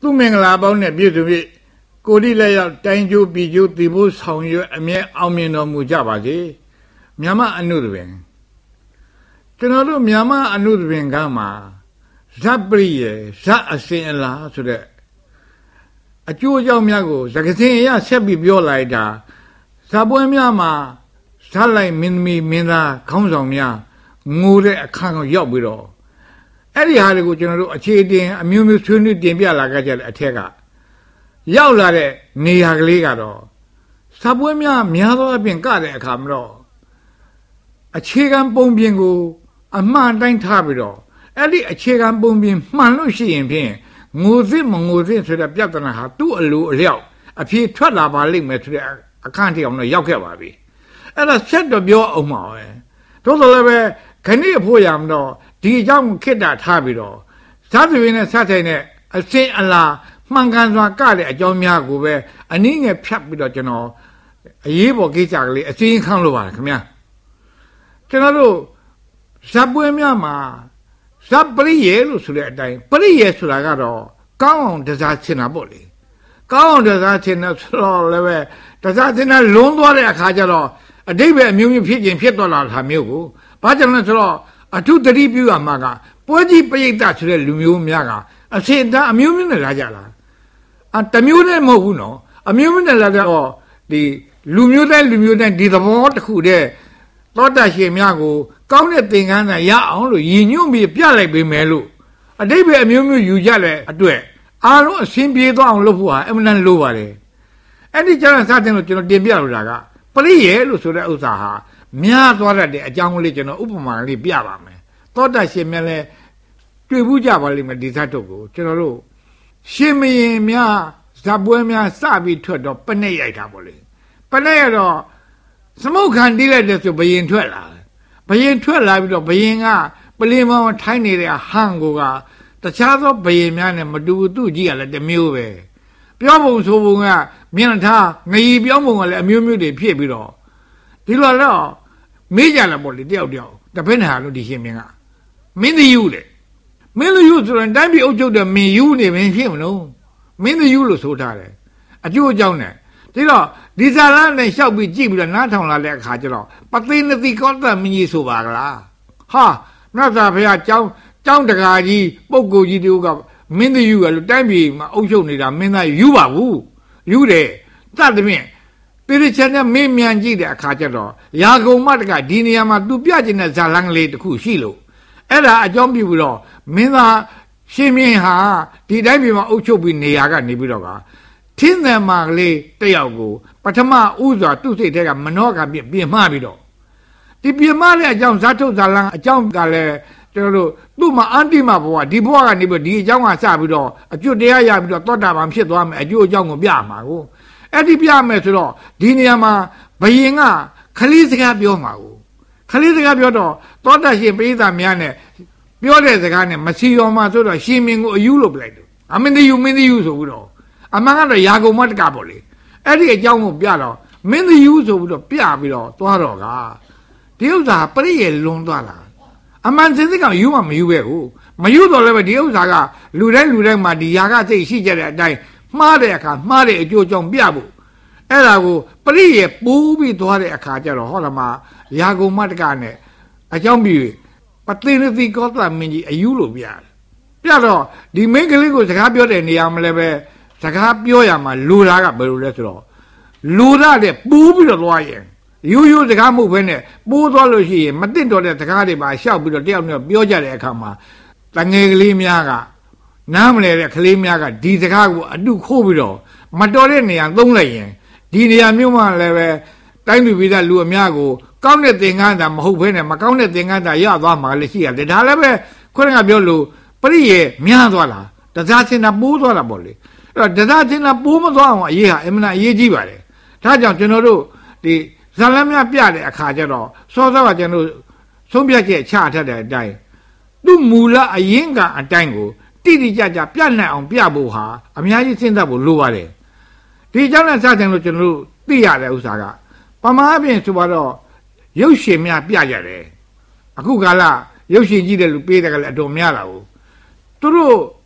သူ့မင်္ဂလာပေါင်းနဲ့ပြည့်စုံပြီးကိုဒီလက်ရောက်တိုင်းကျိုးပြည်ကျိုးတည်ဖို့ဆောင်ရွက်အမြဲအောင်မြင်တော်မူကြပါစေမြန်မာအနုတပင်ကျွန်တော်တို့မြန်မာအနုတပင်ကမှာဇပ်ပရိယေဇပ်အစဉ်အလာဆိုတဲ့အကျိုးအကြောင်းများကိုသကစင်အရဆက်ပြီးပြောလိုက်တာဇပ်ပွဲများမှာဇပ်လိုက်မင်းသမီးမင်းသားခေါင်းဆောင်များငိုတဲ့အခါကိုရောက်ပြီးတော့အဲ့ဒီဟာတွေကိုကျွန်တော်တို့အခြေတင်အမျိုးမျိုးဆွေးနွေးတင်ပြလာကြတဲ့အထက်ကရောက်လာတဲ့နေရာကလေးကတော့ဇပ်ပွဲများသောအပြင်ကတဲ့အခါမှာတော့အခြေခံပုံပြင်ကိုအမှန်တိုင်းထားပြီးတော့အဲ့ဒီအခြေခံပုံပြင်မှန်လို့ရှိရင်ဖြင့်ငိုစစ်မငိုစစ်ဆိုတဲ့ပြဿနာဟာသူ့အလိုအလျောက်အဖြေထွက်လာပါလိမ့်မယ်ဆိုတဲ့အခန့်ထအောင်တော့ရောက်ခဲ့ပါပြီအဲ့ဒါဆက်တော့ပြောအောင်ပါပဲတို့ဆိုလည်းပဲခဏအဖို့ရမတော့ဒီအကြောင်းခိတ္တထားပြီးတော့ဇာတိဝင်းနဲ့ဆက်ဆိုင်တဲ့အစင်အလားမှန်ကန်စွာကတဲ့အကြောင်းများကိုပဲအနည်းငယ်ဖြတ်ပြီးတော့ကျွန်တော်အရေးပေါ်ကိစ္စကလေးအစင်းခန့်လို့ပါတယ်ခင်ဗျာကျွန်တော်တို့ဇပ်ပွဲများမှာဇပ်ပရိယေလို့ဆိုတဲ့အတိုင်းပရိယေဆိုတာကတော့ကောင်းအောင်တစားချင်တာပေါ့လေကောင်းအောင်တစားချင်တယ်ဆိုတော့လည်းပဲတစားချင်တာလွန်းသွားတဲ့အခါကျတော့အတိတ်ပဲအမျိုးမျိုးဖြစ်ခြင်းဖြစ်သွားလာတာမျိုးကိုဘာကြောင့်လဲဆိုတော့အထုတတိပြုရမှာကပွဲကြီးပရိသတ်ဆိုတဲ့လူမျိုးများကအစေတန်းအမျိုးမျိုးနဲ့လာကြလားတမျိုးနဲ့မဟုတ်ဘူးနော်အမျိုးမျိုးနဲ့လာတော့ဒီလူမျိုးတိုင်းဒီသဘောတစ်ခုတည်းသောတာရှင်များကိုကောင်းတဲ့သင်္ကန်းသာရအောင်လို့ရည်ညွှန်းပြီးပြလိုက်ပေးမယ်လို့အတိတ်ပဲအမျိုးမျိုးယူကြတဲ့အတွက်အားလုံးအရှင်ပြေသွားအောင်လုပ်ဖို့ဟာအမှန်တန်လိုပါတယ်အဲ့ဒီကျမ်းစာတင်လို့ကျွန်တော်တင်ပြလို့တာကပရိယေလို့ဆိုတဲ့ဥစ္စာဟာများသွားတဲ့အကြောင်းလေးကျွန်တော်ဥပမာလေးပြပါမယ်သောတာရှင်များလည်းတွေ့ဘူးကြပါလိမ့်မယ်ဒီသတ်တို့ကိုကျွန်တော်တို့ရှင်မရင်များဇပ်ပွဲများစပြီးထွက်တော့ပနဲ့ရိုက်တာပေါ့လေပနဲ့ရတော့သမုတ်ခံတီးလိုက်တဲ့ဆိုဘယင်ထွက်လာဘယင်ထွက်လာပြီးတော့ဘယင်ကပလင်မောင်ထိုင်းနေတဲ့ဟန်ကိုကတခြားသောဘယင်များနဲ့မတူဘူးသူ့ကြီးကလည်းတစ်မျိုးပဲပြောပုံဆိုပုံကမျက်နှာထားငရီပြောပုံကလည်းအမျိုးမျိုးတွေဖြစ်ပြီးတော့ဒီလိုတော့မေးကြလာပေါ့လေတယောက်တပည့်နာလို့ဒီရှင်မင်းကမင်းသူယူလေမင်းသူယူဆိုရင်တိုင်းပြည်အုပ်ချုပ်တဲ့မင်းယူနေမင်းဖြစ်မလို့မင်းသူယူလို့ဆိုထားတယ်အကျိုးအကြောင်းနဲ့ဒီတော့ဒီဇာလနဲ့လျှောက်ပြီးကြည့်ပြီးတော့နားထောင်လာတဲ့အခါကျတော့ပသိနတိကောတမင်းကြီးဆိုပါကလားဟာမြတ်စွာဘုရားကျောင်းတကာကြီးပုဂ္ဂိုလ်ကြီးတို့ကမင်းသူယူရလို့တိုင်းပြည်မှာအုပ်ချုပ်နေတာမင်းသားယူပါဘူးယူတယ်သတ်တဲ့မြင့်ပိရိချန်နဲ့မင်းမြန်ကြည့်တဲ့အခါကျတော့ရာဂုံမတကဒီနေရာမှာသူပြကျင်တဲ့ဇာလန်းကလေးတစ်ခုရှိလို့အဲ့ဒါအကြောင်းပြုပြီးတော့မင်းသားရှင်မင်းဟာဒီတိုင်းပြည်မှာအုပ်ချုပ်ပြီးနေရာကနေပြီးတော့ကထင်းတယ်မာကလေးတယောက်ကိုပထမဥစွာသူ့စိတ်ထဲကမနောကပြင်မှားပြီးတော့ဒီပြင်မှားတဲ့အကြောင်းဇာထုတ်ဇာလန်းအကြောင်းကလည်းကျွန်တော်တို့သူ့မှာအန္တိမဘဝဒီဘဝကနေပြီးဒီအကြောင်းကစပြီးတော့အကျွတ်တရားရပြီးတော့သောတာပန်ဖြစ်သွားမယ်အကျိုးအကြောင်းကိုပြမှာကိုအဲ့ဒီပြမယ်ဆိုတော့ဒီနေရာမှာဘယင်ကခလီစကားပြောမှာကိုခလီစကားပြောတော့သောတာရှင်ပိဋကများနဲ့ပြောတဲ့စကားနဲ့မစီရောမှာဆိုတော့ရှင်မင်းကိုအယူလုပ်ပလိုက်တယ်အမင်းသူယူဆိုပြီးတော့အမှန်ကတော့ရာဂုံမတကပေါ့လေအဲ့ဒီအကြောင်းကိုပြတော့မင်းသူယူဆိုပြီးတော့ပြပြီးတော့သွားတော့ကဒီဥစ္စာပရိယေလွန်သွားလာအမှန်စင်စစ်ကယူမှမယူပဲကိုမယူတော့လည်းပဲဒီဥစ္စာကလူတိုင်းမှာဒီယာကစိတ်ရှိကြတဲ့အတိုင်းမှားတဲ့အခါမှားတဲ့အကျိုးကြောင့်ပြဖို့အဲ့ဒါကိုပရိယေပိုးပြီးသွားတဲ့အခါကျတော့ဟောလာမှာရာဂုံမတကနဲ့အကြောင်းပြီးပသိနတိကောသမင်းကြီးအယူလို့ပြတော့ဒီမင်းကလေးကိုစကားပြောတဲ့နေရာမှာလည်းပဲစကားပြောရမှာလူသားကဘယ်လိုလဲဆိုတော့လူသားတဲ့ပိုးပြီးတော့သွားရင်ရိုးစကားမဟုတ်ဘဲနဲ့ပိုးသွားလို့ရှိရင်မသိတော့တဲ့စကားတွေပါရှောက်ပြီးတော့တယောက်နဲ့ပြောကြတဲ့အခါမှာတငယ်ကလေးများကနားမလဲတဲ့ကလေးများကဒီစကားကိုအတုခိုးပြီးတော့မတော်တဲ့နေရာသုံးလိုက်ရင်ဒီနေရာမျိုးမှလည်းပဲတိုင်းပြည်ပြည်သားလူအများကိုကောင်းတဲ့သင်္ကန်းသာမဟုတ်ဘဲနဲ့မကောင်းတဲ့သင်္ကန်းသာရသွားမှာလည်းရှိရတယ်ဒါလည်းပဲခွန်းကပြောလို့ပရိယေများသွားလားတစားချင်းတာပိုးသွားတာပေါ့လေအဲ့တော့တစားချင်းတာပိုးမသွားအောင်အရေးဟာအမှန်အရေးကြီးပါတယ်ဒါကြောင့်ကျွန်တော်တို့ဒီဇာလန်းများပြတဲ့အခါကျတော့စောစောကကျွန်တော်ဆုံးဖြတ်ချက်ချထက်တဲ့အတိုင်းသူ့မူလအရင်ကအတိုင်းကိုတိတိကျကျပြနိုင်အောင်ပြဖို့ဟာအများကြီးစဉ်းစားဖို့လိုပါတယ်ဒီအကြောင်းနဲ့စတင်လို့ကျွန်တော်တို့သိရတဲ့ဥစ္စာကပမာအပြင်ဆိုတော့ရုပ်ရှင်များပြကြတယ်အခုကာလရုပ်ရှင်ကြည့်တဲ့လူပေးတယ်ကလည်းအတော်များတာကိုသူတို့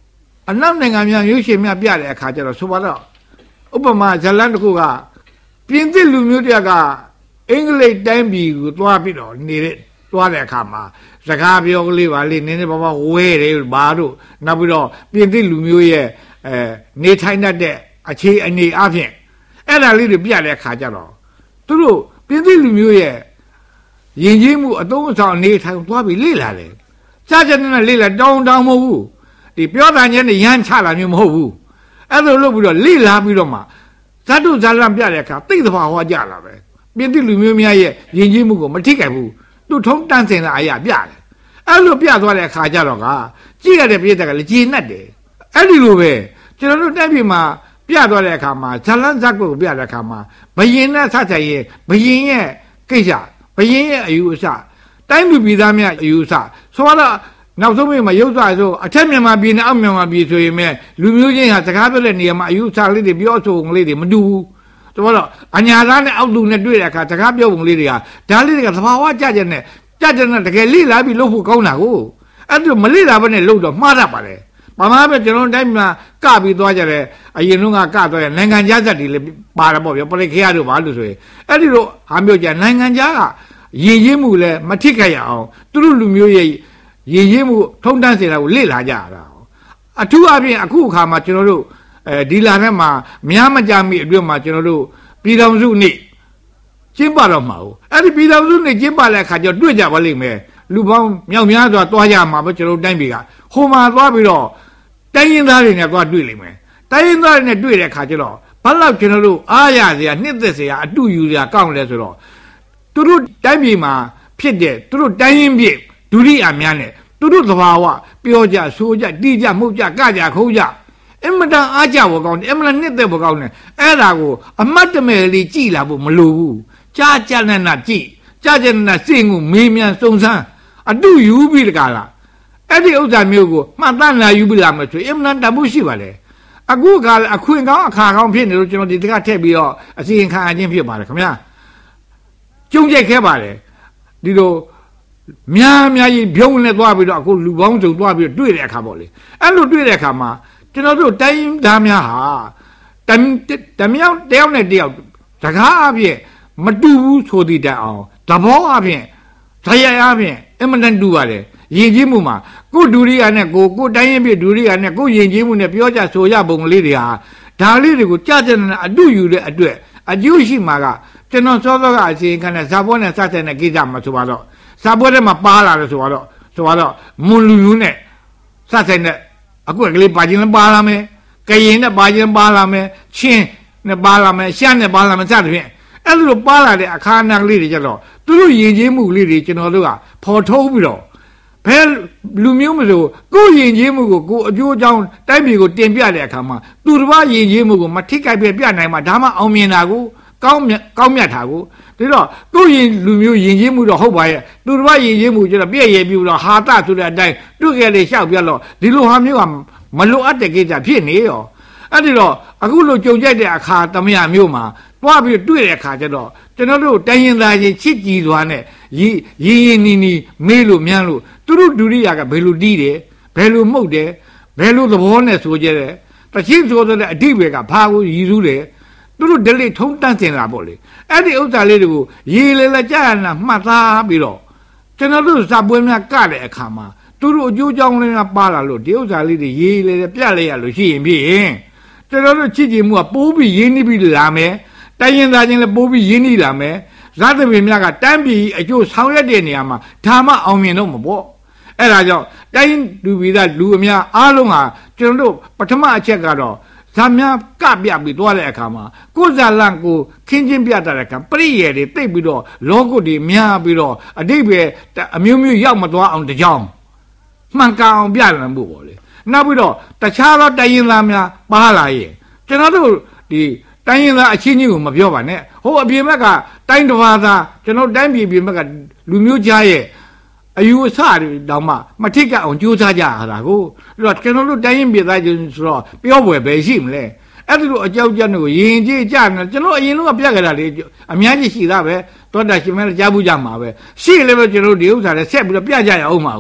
အနောက်နိုင်ငံများရုပ်ရှင်များပြတဲ့အခါကျတော့ဆိုပါတော့ဥပမာဇလန်တစ်ခုကပြင်သစ်လူမျိုးတယောက်ကအင်္ဂလိပ်တိုင်းပြည်ကိုသွားပြီးတော့သွားတဲ့အခါမှာစကားပြောကလေးပါလေနည်းနည်းပါးပါးဝဲတယ်ဘာတို့နောက်ပြီးတော့ပြင်သစ်လူမျိုးရဲ့နေထိုင်တတ်တဲ့အခြေအနေအပြင်အဲ့ဒါလေးတွေပြတဲ့အခါကျတော့သူတို့ပြင်သစ်လူမျိုးရဲ့ယဉ်ကျေးမှုအသုံးအဆောင်အနေထိုင်သွားပြီးလေ့လာတယ်ကြားချက်နဲ့လေ့လာတောင်းမဟုတ်ဘူးဒီပြောတာချင်းနဲ့ရမ်းချလာမျိုးမဟုတ်ဘူးအဲ့လိုလုပ်ပြီးတော့လေ့လာပြီးတော့မှဇတ်တုဇာလံပြတဲ့အခါသိတဲ့ဘာဟောကြလာပဲပြင်သစ်လူမျိုးများရဲ့ယဉ်ကျေးမှုကိုမထိခိုက်ဘူးသူထုံးတန်းစင်လာအရာပြတယ်အဲ့လိုပြသွားတဲ့အခါကျတော့ကကြည့်ရတဲ့ပြည်သက်ကလည်းကျေနပ်တယ်အဲ့ဒီလိုပဲကျွန်တော်တို့တက်ပြီမှာပြသွားတဲ့အခါမှာဇလန်းဇက်ကိုပြတဲ့အခါမှာဘယင်နဲ့ဆက်ဆံရင်ဘယင်ရဲ့ကိစ္စဘယင်ရဲ့အယူအဆတိုင်းလူပြည်သားများအယူအဆဆိုတော့နောက်ဆုံးမှာရုပ်စွာဆိုအထက်မြန်မာပြည်နဲ့အောက်မြန်မာပြည်ဆိုရင်မဲ့လူမျိုးချင်းဟာစကားပြောတဲ့နေရာမှာအယူအဆလေးတွေပြောဆိုပုံလေးတွေမတူဘူးဆိုတော့အညာသားနဲ့အောက်လူနဲ့တွေ့တဲ့အခါစကားပြောပုံလေးတွေကဒါလေးတွေကသဘာဝကြကြနဲ့တကယ်လိလာပြီးလုပ်ဖို့ကောင်းတာကိုအဲ့ဒါမလိလာဘဲနဲ့လုပ်တော့မှားတတ်ပါလေဘာမှပဲကျွန်တော်တိုင်းမှာကပြီးသွားကြတယ်အရင်တော့ကသွားရနိုင်ငံခြားဇက်တွေလည်းပါတယ်ပေါ့ဗျပရိခေယတို့ဘာလို့ဆိုရင်အဲ့ဒီလိုဟာမျိုးကြနိုင်ငံခြားကယဉ်ကျေးမှုလည်းမထိခိုက်ရအောင်သူတို့လူမျိုးရဲ့ယဉ်ကျေးမှုထုံးတမ်းစေတာကိုလေ့လာကြရတာအထူးအဖြင့်အခုအခါမှာကျွန်တော်တို့ဒီလာထဲမှာများမကြမိအတွင်းမှာကျွန်တော်တို့ပြည်တော်စုနေ့ကျင်းပတော့မှာဟုတ်အဲ့ဒီပြည်တော်စုနေ့ကျင်းပတဲ့အခါကျတော့တွေ့ကြပါလိမ့်မယ်လူပေါင်းမြောက်များစွာသွားကြမှာပဲကျွန်တော်တိုင်းပြည်ကဟိုမှာသွားပြီးတော့တိုင်းရင်းသားတွေနဲ့သွားတွေ့လိမ့်မယ်တိုင်းရင်းသားတွေနဲ့တွေ့တဲ့အခါကျတော့ဘာလို့ကျွန်တော်တို့အားရစရာနှစ်သက်စရာအတူယူစရာကောင်းလဲဆိုတော့သူတို့တိုင်းပြည်မှာဖြစ်တဲ့သူတို့တိုင်းရင်းပြည်ဒုတိယများနဲ့သူတို့သဘာဝပြောကြဆိုကြတီးကြမှုတ်ကြကကြခုံးကြအမတန်အားကြဘောကောင်းတယ်အမတန်နှစ်သက်ဘောကောင်းတယ်အဲ့ဒါကိုအမတ်တမဲ့လေးကြည်လာဖို့မလိုဘူးကြားကြနဲ့နာကြည်ကြားကြနဲ့နာစိတ်ကိုမေးမြန်းစုံစမ်းအတူယူပြီးတကားလားအဲ့ဒီဥစ္စာမျိုးကိုမှတ်သားလာယူပြီးလာမယ်ဆိုအမတန်တမှုရှိပါလေအခုကလည်းအခွင့်ကောင်းအခါကောင်းဖြစ်နေလို့ကျွန်တော်ဒီတကထည့်ပြီးတော့အစီရင်ခံအချင်းဖြစ်ပါတယ်ခင်ဗျာကျုံကြိုက်ခဲ့ပါတယ်ဒီလိုများကြီးပြုံးနဲ့သွားပြီးတော့အခုလူပေါင်းစုံသွားပြီးတော့တွေ့တဲ့အခါပေါ့လေအဲ့လိုတွေ့တဲ့အခါမှာကျွန်တော်တို့တိုင်းသားများဟာတမြောက်တယောက်နဲ့တယောက်စကားအပြင်မတူဘူးဆိုသည့်တိုင်အောင်သဘောအပြင်ဇယအပြင်အမှန်တန်တူပါတယ်ယဉ်ကျေးမှုမှာကိုဒူရိယာနဲ့ကိုတိုင်းရင်ပြဒူရိယာနဲ့ကိုယဉ်ကျေးမှုနဲ့ပြောကြဆိုရပုံလေးတွေဟာဒါလေးတွေကိုကြကြနဲ့အတူယူတဲ့အတွက်အကျိုးရှိမှာကကျွန်တော်စောစောကအစီရင်ခံတဲ့ဇာဘောနဲ့စတဲ့နဲ့ကိစ္စမှာဆိုပါတော့ဇာဘောထဲမှာပါလာတယ်ဆိုတော့မွန်လူမျိုးနဲ့စတဲ့နဲ့အခုကလေးပါခြင်းလည်းပါလာမယ်ကရင်နဲ့ပါခြင်းပါလာမယ်ချင်းနဲ့ပါလာမယ်ရှမ်းနဲ့ပါလာမယ်စသဖြင့်အဲ့လိုပါလာတဲ့အခါနာကလေးတွေကြတော့သူတို့ယဉ်ကျေးမှုလေးတွေကျွန်တော်တို့ကဖော်ထုတ်ပြီးတော့ဘယ်လူမျိုးမဆိုကိုယဉ်ကျေးမှုကိုအကျိုးအကြောင်းတိုင်းပြည်ကိုတင်ပြတဲ့အခါမှာသူတစ်ပါးယဉ်ကျေးမှုကိုမထိခိုက်ပြနိုင်မှာဒါမှအောင်မြင်တာကိုကောင်းမြတ်တာကိုဒါတော့ကိုလူမျိုးယဉ်ကျေးမှုတော့ဟုတ်ပါရဲ့သူတစ်ပါးယဉ်ကျေးမှုကျတော့ပြည့်ရည်ပြီးတော့ဟာတဆိုတဲ့အတိုင်းတွေ့ကြလေလျှောက်ပြတော့ဒီလိုဟာမျိုးကမလိုအပ်တဲ့ကိစ္စဖြစ်နေရောအဲ့ဒီတော့အခုလိုကြုံကြိုက်တဲ့အခါတမယမျိုးမှာတွားပြီးတွေ့တဲ့အခါကျတော့ကျွန်တော်တို့တိုင်းရင်းသားချင်းချစ်ကြည်စွာနဲ့ရင်နီမေးလို့မြန်းလို့သူတို့ဒုရိယာကဘယ်လိုတီးတယ်ဘယ်လိုမှုတ်တယ်ဘယ်လိုသဘောနဲ့ဆိုကြတယ်တချင်းဆိုတဲ့အဓိပ္ပာယ်ကဘာကိုရည်စူးတယ်သူတို့ဒလိထုံးတန်းစင်လာပေါ့လေအဲ့ဒီဥစ္စာလေးတွေကိုရေလေကြာရနာမှတ်သားပြီးတော့ကျွန်တော်တို့ဇာပွဲများကတဲ့အခါမှာသူတို့အကျိုးကြောင့်လည်းပါလာလို့ဒီဥစ္စာလေးတွေရေလေပြလိုက်ရလို့ရှိရင်ဖြစ်ရင်ကျွန်တော်တို့ချစ်ကြည်မှုကပိုးပြီးရင်းနှီးပြီးလာမယ်တိုင်းရင်သားချင်းလည်းပိုးပြီးရင်းနှီးလာမယ်ဇာတပင်များကတန်းပြီးအကျိုးဆောင်ရွက်တဲ့နေရာမှာဒါမှအောင်မြင်တော့မှာပေါ့အဲ့ဒါကြောင့်တိုင်းလူပြည်သားလူအများအားလုံးဟာကျွန်တော်တို့ပထမအချက်ကတော့ဇာများကပြပြီးသွားတဲ့အခါမှာကိုယ်ဇာလန့်ကိုခင်းချင်းပြတတ်တဲ့အခါပရိယေတွေတိတ်ပြီးတော့လောကုတ်တွေများပြီးတော့အတိတ်ပဲအမျိုးမျိုးရောက်မသွားအောင်တကြောင်မှန်ကန်အောင်ပြလန်ဖို့ပေါ့လေနောက်ပြီးတော့တခြားသောတိုင်းရင်းသားများပါလာရင်ကျွန်တော်တို့ဒီတိုင်းရင်းသားအချင်းချင်းကိုမပြောပါနဲ့ဟိုအပြင်ဘက်ကတိုင်းတစ်ပါးသားကျွန်တော်တိုင်းပြည်ပြင်ဘက်ကလူမျိုးကြားရဲ့အယူအဆတွေတောင်မှမထိကအောင်ကြိုးစားကြရတာကိုအဲ့တော့ကျွန်တော်တို့တိုင်းရင်းပြည်သားချင်းဆိုတော့ပြောပွဲပဲရှိမလဲအဲ့ဒီလိုအကြောက်ကြကိုယင်ကြီးကြနေကျွန်တော်အရင်ကပြက်ကြတာလေအများကြီးရှိတာပဲသောတာရှင်မဲကြားဘူးကြမှာပဲရှိလည်းပဲကျွန်တော်ဒီဥစ္စာတွေဆက်ပြီးတော့ပြကြရအောင်ပါကို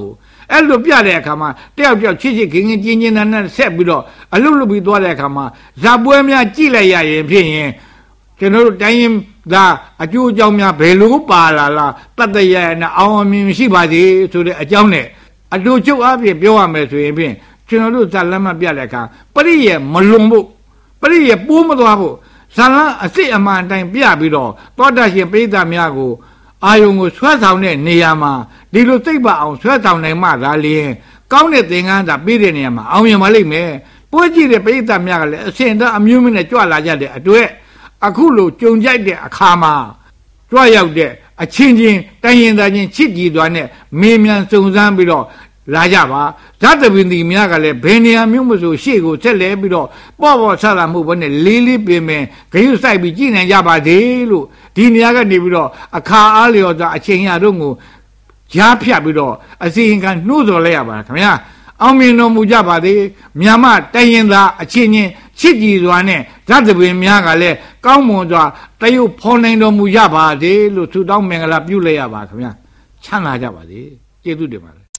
အဲ့လိုပြတဲ့အခါမှာတယောက်တယောက်ချစ်ချစ်ခင်ခင်ကျင်းကျင်းနဲ့ဆက်ပြီးတော့အလုလုပြီးသွားတဲ့အခါမှာဇာပွဲများကြည့်လိုက်ရရင်ဖြစ်ရင်ကျွန်တော်တို့တိုင်းရင်ဒါအကျိုးအကြောင်းများဘယ်လိုပါလာလားတတ်တရနဲ့အောင်အမြင်ရှိပါစေဆိုတဲ့အကြောင်းနဲ့အတူချုပ်အပြင်ပြောရမယ်ဆိုရင်ဖြင့်ကျွန်တော်တို့ဇာလမ်းမပြတဲ့အခါပရိယေမလွန်ဖို့ပရိယေပိုးမသွားဖို့ဇာလမ်းအစ်စ်အမှန်တိုင်းပြပြီးတော့သောတာရှင်ပိဋကများကိုအာယုံကိုဆွဲဆောင်တဲ့နေရာမှာဒီလိုသိပ်ပါအောင်ဆွဲဆောင်နိုင်မှသာလျှင်ကောင်းတဲ့သင်္ကန်းသာပေးတဲ့နေရာမှာအောင်မြင်ပါလိမ့်မယ်ပွဲကြည့်တဲ့ပိဋကများကလည်းအစဉ်တန်းအမျိုးမျိုးနဲ့ကြွလာကြတဲ့အတွက်အခုလိုကြုံကြိုက်တဲ့အခါမှာကြွရောက်တဲ့အချင်းချင်းတိုင်းရင်သားချင်းချစ်ကြည်သွားနဲ့မေးမြန်းစုံစမ်းပြီးတော့လာကြပါဇတ်တပင်ဒီများကလည်းဘယ်နေရာမျိုးမဆိုရှေ့ကိုဆက်လဲပြီးတော့ပေါ့ဆလာမှုဘဲနဲ့လေးလေးပင်ပင်ဂရုစိုက်ပြီးကြည်နိုင်ကြပါသေးလို့ဒီနေရာကနေပြီးတော့အခါအားလျော်စွာအချိန်ရတို့ကိုကြားဖြတ်ပြီးတော့အစီရင်ခံနှိုးဆော်လိုက်ရပါခင်ဗျာအောင်မြင်တော်မူကြပါသေးမြန်မာတိုင်းရင်သားအချင်းချင်းချစ်ကြည်စွာနဲ့ဇတ်တပင်များကလည်းကောင်းမွန်စွာတရုပ်ဖော်နိုင်တော်မူကြပါသေးလို့ဆုတောင်းမင်္ဂလာပြုလိုက်ရပါခင်ဗျာချမ်းသာကြပါစေကျေးဇူးတင်ပါတယ်